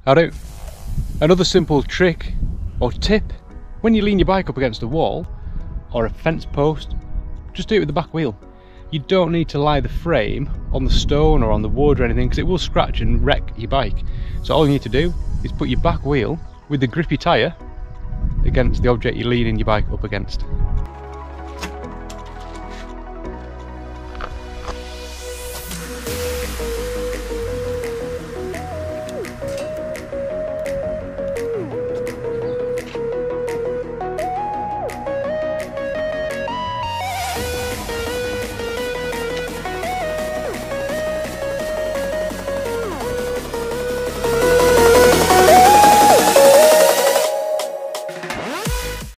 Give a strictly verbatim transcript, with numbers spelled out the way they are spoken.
I do. Another simple trick or tip, when you lean your bike up against a wall or a fence post, just do it with the back wheel. You don't need to lie the frame on the stone or on the wood or anything, because it will scratch and wreck your bike. So all you need to do is put your back wheel with the grippy tyre against the object you're leaning your bike up against.